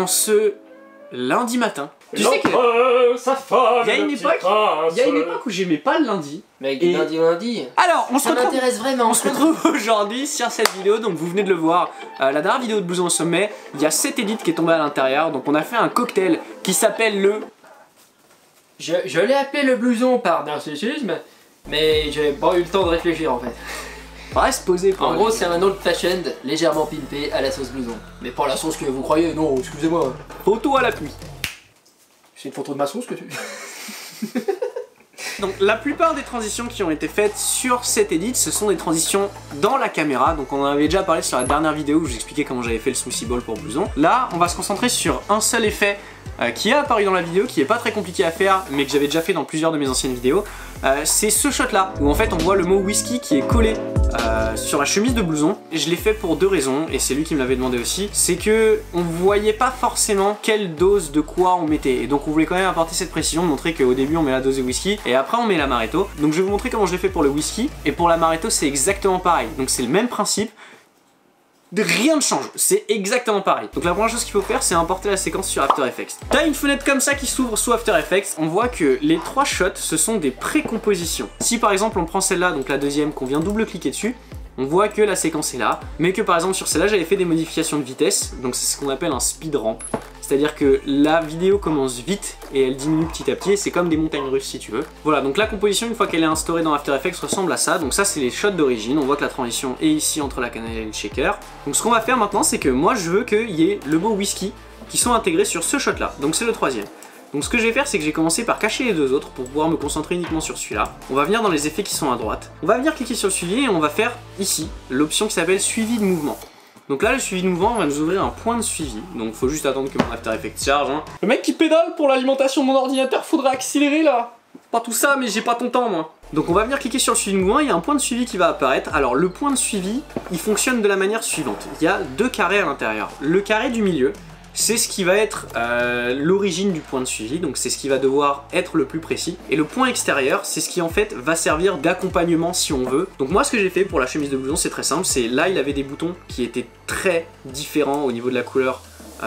en ce lundi matin. Tu sais que il y a une époque où j'aimais pas le lundi. Mec, du lundi au lundi. Alors, on se m'intéresse vraiment. On se retrouve aujourd'hui sur cette vidéo, donc vous venez de le voir, la dernière vidéo de Blouson au sommet, il y a cet edit qui est tombé à l'intérieur, donc on a fait un cocktail qui s'appelle le... Je l'ai appelé le blouson par narcissisme, mais j'ai pas eu le temps de réfléchir en fait. Reste posé pour... En gros, c'est un old fashioned légèrement pimpé à la sauce blouson. Mais pas la sauce que vous croyez, non, excusez-moi. Photo à l'appui. C'est une photo de ma sauce que tu... Donc la plupart des transitions qui ont été faites sur cet edit, ce sont des transitions dans la caméra. Donc on en avait déjà parlé sur la dernière vidéo où j'expliquais comment j'avais fait le smoothie ball pour Blouson. Là, on va se concentrer sur un seul effet qui est apparu dans la vidéo, qui est pas très compliqué à faire, mais que j'avais déjà fait dans plusieurs de mes anciennes vidéos. C'est ce shot là, où en fait on voit le mot whisky qui est collé sur la chemise de Blouson. Et je l'ai fait pour deux raisons, et c'est lui qui me l'avait demandé aussi. C'est que on voyait pas forcément quelle dose de quoi on mettait, et donc on voulait quand même apporter cette précision, montrer qu'au début on met la dose de whisky, et après on met l'amaretto. Donc je vais vous montrer comment je l'ai fait pour le whisky, et pour l'amaretto c'est exactement pareil. Donc c'est le même principe. Rien ne change, c'est exactement pareil. Donc la première chose qu'il faut faire, c'est importer la séquence sur After Effects. T'as une fenêtre comme ça qui s'ouvre sous After Effects. On voit que les trois shots, ce sont des pré-compositions. Si par exemple on prend celle-là, donc la deuxième, qu'on vient double-cliquer dessus, on voit que la séquence est là, mais que par exemple sur celle-là, j'avais fait des modifications de vitesse, donc c'est ce qu'on appelle un speed ramp. C'est-à-dire que la vidéo commence vite et elle diminue petit à petit, c'est comme des montagnes russes si tu veux. Voilà, donc la composition, une fois qu'elle est instaurée dans After Effects, ressemble à ça. Donc ça, c'est les shots d'origine. On voit que la transition est ici entre la cannelle et le shaker. Donc ce qu'on va faire maintenant, c'est que moi, je veux qu'il y ait le mot whisky qui sont intégrés sur ce shot-là. Donc c'est le troisième. Donc ce que je vais faire, c'est que j'ai commencé par cacher les deux autres pour pouvoir me concentrer uniquement sur celui-là. On va venir dans les effets qui sont à droite. On va venir cliquer sur le suivi et on va faire ici l'option qui s'appelle suivi de mouvement. Donc là, le suivi de mouvement va nous ouvrir un point de suivi. Donc faut juste attendre que mon After Effects charge. Hein. Le mec qui pédale pour l'alimentation de mon ordinateur, faudrait accélérer là. Pas tout ça, mais j'ai pas ton temps moi. Donc on va venir cliquer sur le suivi de mouvement, il y a un point de suivi qui va apparaître. Alors le point de suivi, il fonctionne de la manière suivante. Il y a deux carrés à l'intérieur. Le carré du milieu, c'est ce qui va être l'origine du point de suivi, donc c'est ce qui va devoir être le plus précis. Et le point extérieur, c'est ce qui en fait va servir d'accompagnement si on veut. Donc moi ce que j'ai fait pour la chemise de Blouson, c'est très simple, c'est là il avait des boutons qui étaient très différents au niveau de la couleur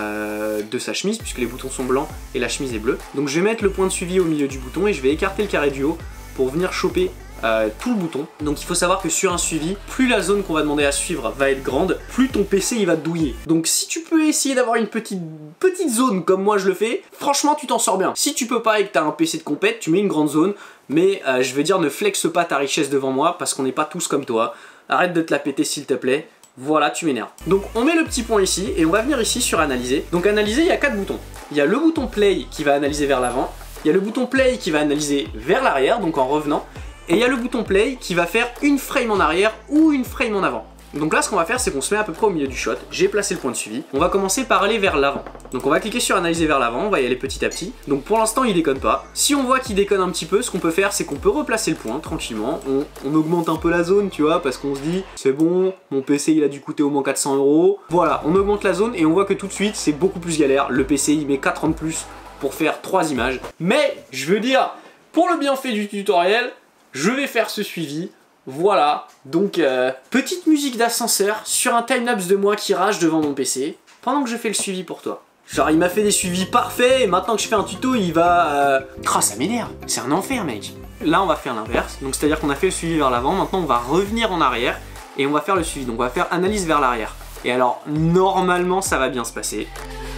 de sa chemise, puisque les boutons sont blancs et la chemise est bleue. Donc je vais mettre le point de suivi au milieu du bouton et je vais écarter le carré du haut pour venir choper tout le bouton. Donc il faut savoir que sur un suivi, plus la zone qu'on va demander à suivre va être grande, plus ton PC il va te douiller. Donc si tu peux essayer d'avoir une petite zone comme moi je le fais, franchement tu t'en sors bien. Si tu peux pas et que t'as un PC de compète, tu mets une grande zone, mais je veux dire ne flexe pas ta richesse devant moi parce qu'on n'est pas tous comme toi. Arrête de te la péter s'il te plaît. Voilà, tu m'énerves. Donc on met le petit point ici et on va venir ici sur analyser. Donc analyser, il y a 4 boutons. Il y a le bouton play qui va analyser vers l'avant. Il y a le bouton play qui va analyser vers l'arrière, donc en revenant. Et il y a le bouton play qui va faire une frame en arrière ou une frame en avant. Donc là ce qu'on va faire, c'est qu'on se met à peu près au milieu du shot. J'ai placé le point de suivi. On va commencer par aller vers l'avant. Donc on va cliquer sur analyser vers l'avant, on va y aller petit à petit. Donc pour l'instant il déconne pas. Si on voit qu'il déconne un petit peu, ce qu'on peut faire, c'est qu'on peut replacer le point tranquillement. On augmente un peu la zone, tu vois, parce qu'on se dit c'est bon, mon PC il a dû coûter au moins 400 €. Voilà, on augmente la zone et on voit que tout de suite c'est beaucoup plus galère. Le PC il met 4 ans de plus pour faire 3 images. Mais je veux dire, pour le bienfait du tutoriel, je vais faire ce suivi, voilà. Donc petite musique d'ascenseur sur un timelapse de moi qui rage devant mon PC, pendant que je fais le suivi pour toi. Genre il m'a fait des suivis parfaits, et maintenant que je fais un tuto, il va... Oh ça m'énerve, c'est un enfer mec. Là on va faire l'inverse, donc c'est à dire qu'on a fait le suivi vers l'avant, maintenant on va revenir en arrière, et on va faire le suivi, donc on va faire analyse vers l'arrière. Et alors normalement ça va bien se passer.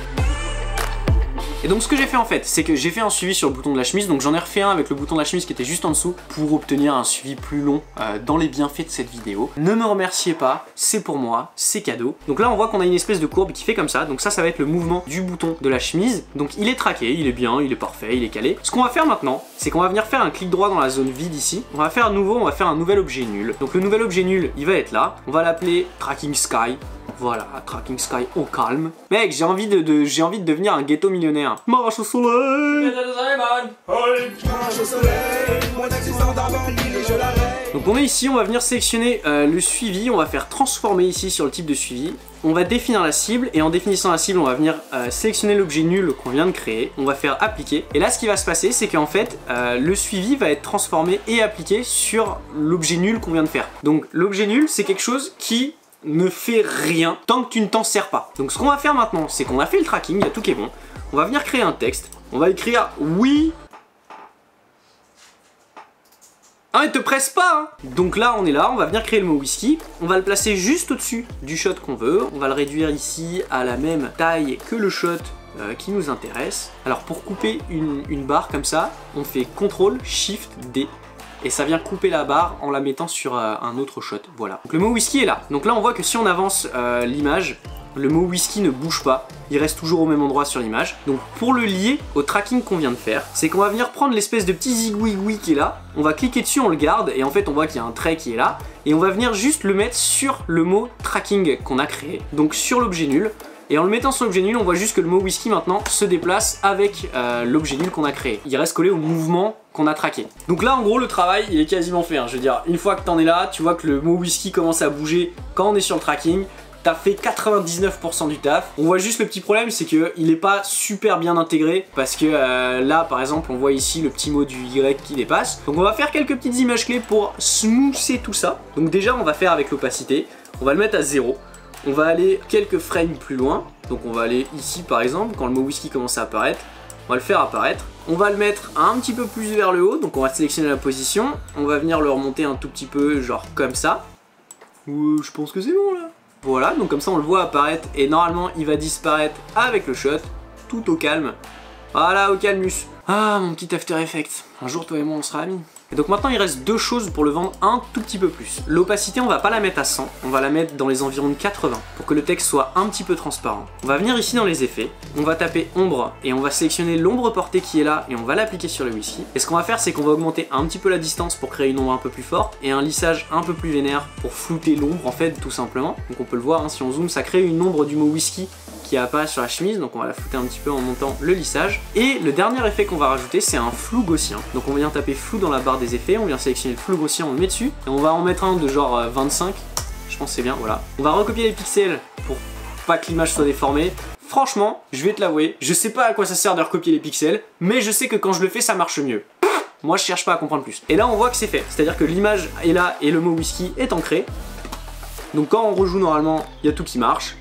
Et donc ce que j'ai fait en fait, c'est que j'ai fait un suivi sur le bouton de la chemise, donc j'en ai refait un avec le bouton de la chemise qui était juste en dessous pour obtenir un suivi plus long dans les bienfaits de cette vidéo. Ne me remerciez pas, c'est pour moi, c'est cadeau. Donc là on voit qu'on a une espèce de courbe qui fait comme ça, donc ça va être le mouvement du bouton de la chemise. Donc il est traqué, il est bien, il est parfait, il est calé. Ce qu'on va faire maintenant, c'est qu'on va venir faire un clic droit dans la zone vide ici. On va faire à nouveau, on va faire un nouvel objet nul. Donc le nouvel objet nul, il va être là. On va l'appeler Tracking Sky. Voilà, Tracking Sky au calme. Mec, j'ai envie de devenir un ghetto millionnaire. Marche au soleil. Donc on est ici, on va venir sélectionner le suivi, on va faire transformer ici sur le type de suivi. On va définir la cible et en définissant la cible, on va venir sélectionner l'objet nul qu'on vient de créer. On va faire appliquer. Et là, ce qui va se passer, c'est qu'en fait, le suivi va être transformé et appliqué sur l'objet nul qu'on vient de faire. Donc l'objet nul, c'est quelque chose qui ne fait rien tant que tu ne t'en sers pas. Donc ce qu'on va faire maintenant, c'est qu'on a fait le tracking, il y a tout qui est bon. On va venir créer un texte. On va écrire oui. Ah mais te presse pas hein. Donc là on est là, on va venir créer le mot whisky. On va le placer juste au-dessus du shot qu'on veut. On va le réduire ici à la même taille que le shot qui nous intéresse. Alors pour couper une barre comme ça, on fait CTRL SHIFT D. Et ça vient couper la barre en la mettant sur un autre shot. Voilà. Donc le mot whisky est là. Donc là on voit que si on avance l'image, le mot whisky ne bouge pas, il reste toujours au même endroit sur l'image. Donc pour le lier au tracking qu'on vient de faire, c'est qu'on va venir prendre l'espèce de petit zigouigoui qui est là, on va cliquer dessus, on le garde, et en fait on voit qu'il y a un trait qui est là, et on va venir juste le mettre sur le mot tracking qu'on a créé, donc sur l'objet nul. Et en le mettant sur l'objet nul, on voit juste que le mot whisky maintenant se déplace avec l'objet nul qu'on a créé. Il reste collé au mouvement qu'on a traqué. Donc là en gros le travail il est quasiment fait, hein. Je veux dire, une fois que t'en es là, tu vois que le mot whisky commence à bouger quand on est sur le tracking. T'as fait 99% du taf. On voit juste le petit problème, c'est qu'il n'est pas super bien intégré parce que là par exemple on voit ici le petit mot du Y qui dépasse. Donc on va faire quelques petites images clés pour smoother tout ça. Donc déjà on va faire avec l'opacité, on va le mettre à 0. On va aller quelques frames plus loin. Donc on va aller ici par exemple, quand le mot whisky commence à apparaître, on va le faire apparaître. On va le mettre un petit peu plus vers le haut, donc on va sélectionner la position. On va venir le remonter un tout petit peu, genre comme ça. Je pense que c'est bon là. Voilà, donc comme ça on le voit apparaître et normalement il va disparaître avec le shot, tout au calme. Voilà, au calmus. Ah mon petit After Effects, un jour toi et moi on sera amis. Et donc maintenant il reste deux choses pour le vendre un tout petit peu plus. L'opacité on va pas la mettre à 100, on va la mettre dans les environs de 80 pour que le texte soit un petit peu transparent. On va venir ici dans les effets, on va taper ombre et on va sélectionner l'ombre portée qui est là et on va l'appliquer sur le whisky. Et ce qu'on va faire c'est qu'on va augmenter un petit peu la distance pour créer une ombre un peu plus forte et un lissage un peu plus vénère pour flouter l'ombre en fait tout simplement. Donc on peut le voir hein, si on zoome ça crée une ombre du mot whisky qui apparaît sur la chemise, donc on va la flouter un petit peu en montant le lissage. Et le dernier effet qu'on va rajouter c'est un flou gaussien. Donc on vient taper flou dans la barre des effets, on vient sélectionner le flou gaussien, on le met dessus et on va en mettre un de genre 25, je pense que c'est bien, voilà. On va recopier les pixels pour pas que l'image soit déformée. Franchement, je vais te l'avouer, je sais pas à quoi ça sert de recopier les pixels, mais je sais que quand je le fais ça marche mieux. Moi je cherche pas à comprendre plus. Et là on voit que c'est fait, c'est-à-dire que l'image est là et le mot whisky est ancré. Donc quand on rejoue normalement, il y a tout qui marche.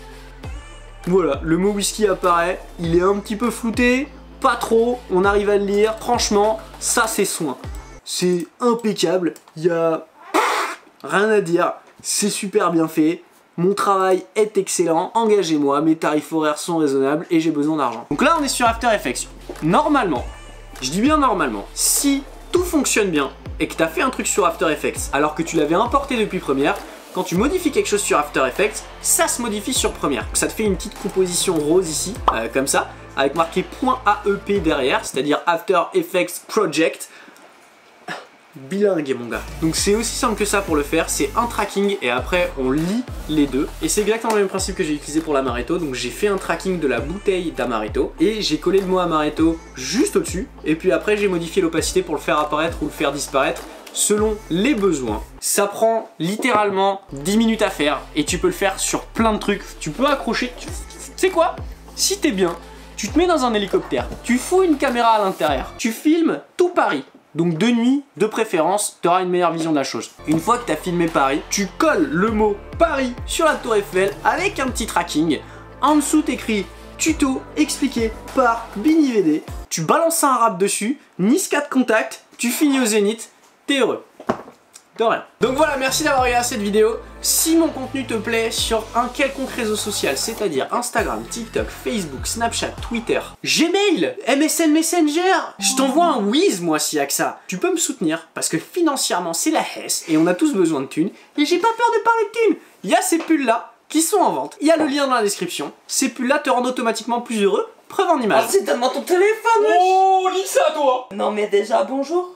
Voilà, le mot whisky apparaît, il est un petit peu flouté, pas trop, on arrive à le lire, franchement, ça c'est soin. C'est impeccable, il y a rien à dire, c'est super bien fait, mon travail est excellent, engagez-moi, mes tarifs horaires sont raisonnables et j'ai besoin d'argent. Donc là on est sur After Effects, normalement, je dis bien normalement, si tout fonctionne bien et que tu as fait un truc sur After Effects alors que tu l'avais importé depuis Premiere, quand tu modifies quelque chose sur After Effects, ça se modifie sur Premiere. Ça te fait une petite composition rose ici, comme ça, avec marqué .aep derrière, c'est-à-dire After Effects Project. Bilingue mon gars. Donc c'est aussi simple que ça pour le faire, c'est un tracking et après on lit les deux. Et c'est exactement le même principe que j'ai utilisé pour l'amaretto, donc j'ai fait un tracking de la bouteille d'amaretto et j'ai collé le mot amaretto juste au-dessus et puis après j'ai modifié l'opacité pour le faire apparaître ou le faire disparaître selon les besoins. Ça prend littéralement 10 minutes à faire et tu peux le faire sur plein de trucs. Tu peux accrocher, tu sais quoi? Si t'es bien, tu te mets dans un hélicoptère, tu fous une caméra à l'intérieur, tu filmes tout Paris. Donc de nuit, de préférence, tu auras une meilleure vision de la chose. Une fois que tu as filmé Paris, tu colles le mot Paris sur la tour Eiffel avec un petit tracking. En dessous t'écris tuto expliqué par BiniVD. Tu balances un rap dessus, Nice 4 contact, tu finis au Zénith, t'es heureux. De rien. Donc voilà, merci d'avoir regardé cette vidéo. Si mon contenu te plaît sur un quelconque réseau social, c'est-à-dire Instagram, TikTok, Facebook, Snapchat, Twitter, Gmail, MSN Messenger, je t'envoie un whiz moi s'il y a que ça. Tu peux me soutenir parce que financièrement c'est la hesse et on a tous besoin de thunes. Et j'ai pas peur de parler de thunes. Il y a ces pulls là qui sont en vente. Il y a le lien dans la description. Ces pulls là te rendent automatiquement plus heureux. Preuve en image. Ah si, donne-moi ton téléphone, wesh. Oh, lis ça toi. Non mais déjà, bonjour.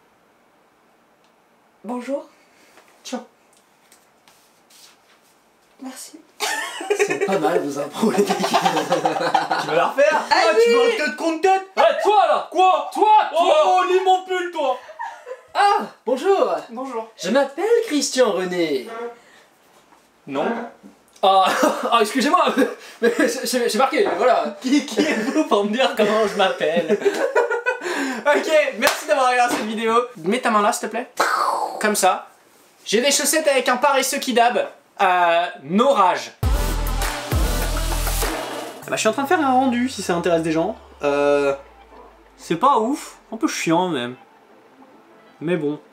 Bonjour. Tiens. Merci. C'est pas mal vos impros les gars. Tu vas la refaire? Ah oui. Tu veux un tête contre tête? Eh toi là. Quoi? Toi. Oh, lis mon pull toi. Ah, bonjour. Bonjour. Je m'appelle Christian René. Non. Ah, excusez-moi, mais j'ai marqué, voilà. Qui êtes-vous pour me dire comment je m'appelle? Ok, merci d'avoir regardé cette vidéo. Mets ta main là s'il te plaît. Comme ça. J'ai des chaussettes avec un paresseux qui dab. Norage. Bah, je suis en train de faire un rendu si ça intéresse des gens. C'est pas ouf, un peu chiant même. Mais bon.